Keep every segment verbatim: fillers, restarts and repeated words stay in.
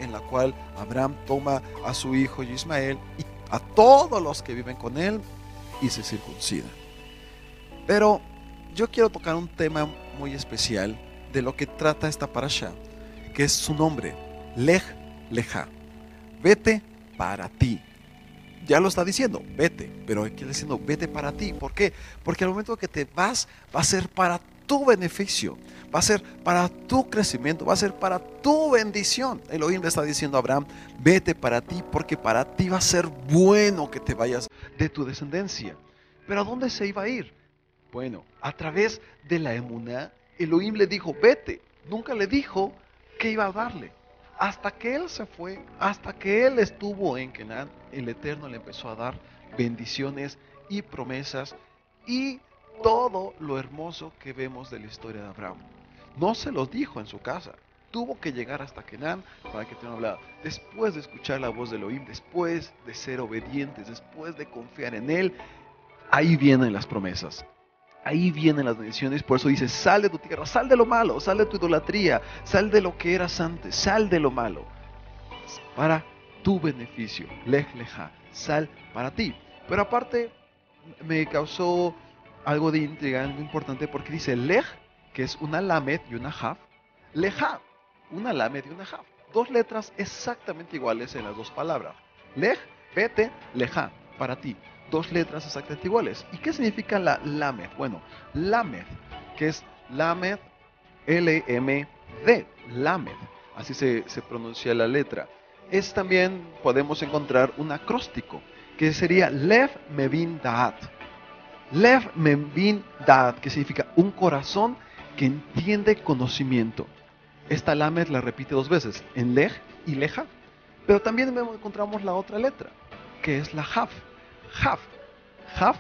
en la cual Abraham toma a su hijo Ismael y a todos los que viven con él y se circuncidan. Pero yo quiero tocar un tema muy especial de lo que trata esta parashá, que es su nombre, Lej Lejá, vete para ti. Ya lo está diciendo, vete, pero aquí está diciendo, vete para ti. ¿Por qué? Porque al momento que te vas, va a ser para tu beneficio, va a ser para tu crecimiento, va a ser para tu bendición. Elohim le está diciendo a Abraham, vete para ti, porque para ti va a ser bueno que te vayas de tu descendencia. ¿Pero a dónde se iba a ir? Bueno, a través de la emuná, Elohim le dijo, vete. Nunca le dijo que iba a darle. Hasta que él se fue, hasta que él estuvo en Canaán, el Eterno le empezó a dar bendiciones y promesas y todo lo hermoso que vemos de la historia de Abraham. No se los dijo en su casa, tuvo que llegar hasta Canaán para que Eterno hablara. Después de escuchar la voz de Elohim, después de ser obedientes, después de confiar en él, ahí vienen las promesas. Ahí vienen las bendiciones, por eso dice, sal de tu tierra, sal de lo malo, sal de tu idolatría, sal de lo que eras antes, sal de lo malo, para tu beneficio, lej lejá, sal para ti. Pero aparte, me causó algo de intriga, algo importante, porque dice lej, que es una lamed y una jaf, lejá, una lamed y una jaf, dos letras exactamente iguales en las dos palabras, lej, vete, lejá, para ti. Dos letras exactamente iguales. ¿Y qué significa la lamed? Bueno, lamed, que es lamed, L M D, lamed, así se, se pronuncia la letra. Es también, podemos encontrar un acróstico, que sería Lev Mevin Daat. Lev Mevin Daat, que significa un corazón que entiende conocimiento. Esta lamed la repite dos veces, en lej y leja, pero también encontramos la otra letra, que es la jaf. Jaf, Jaf,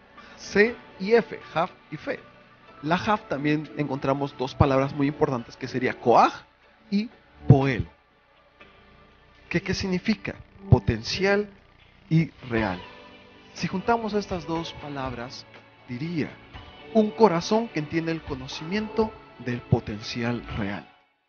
C y F, Jaf y Fe. La Jaf también encontramos dos palabras muy importantes que sería Koaj y Poel. ¿Qué, qué significa? Potencial y real. Si juntamos estas dos palabras, diría un corazón que entiende el conocimiento del potencial real.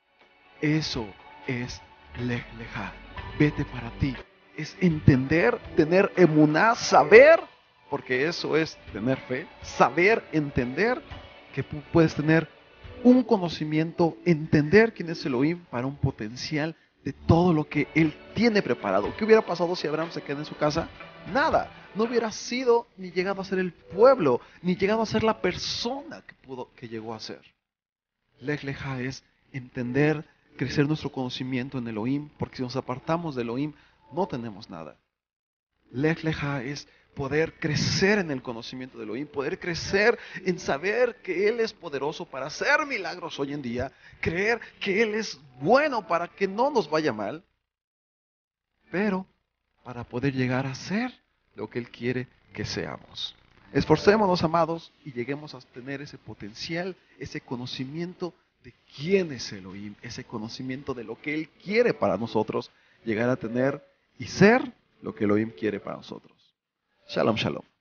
Eso es Lej Lejá, vete para ti. Es entender, tener emuná, saber, porque eso es tener fe, saber, entender que puedes tener un conocimiento, entender quién es Elohim para un potencial de todo lo que Él tiene preparado. ¿Qué hubiera pasado si Abraham se queda en su casa? Nada, no hubiera sido ni llegado a ser el pueblo, ni llegado a ser la persona que, pudo, que llegó a ser. Lej Lejá es entender, crecer nuestro conocimiento en Elohim, porque si nos apartamos de Elohim, no tenemos nada. Lej Lejá es poder crecer en el conocimiento de Elohim, poder crecer en saber que Él es poderoso para hacer milagros hoy en día, creer que Él es bueno para que no nos vaya mal, pero para poder llegar a ser lo que Él quiere que seamos. Esforcémonos, amados, y lleguemos a tener ese potencial, ese conocimiento de quién es Elohim, ese conocimiento de lo que Él quiere para nosotros, llegar a tener y ser lo que Elohim quiere para nosotros. Shalom, shalom.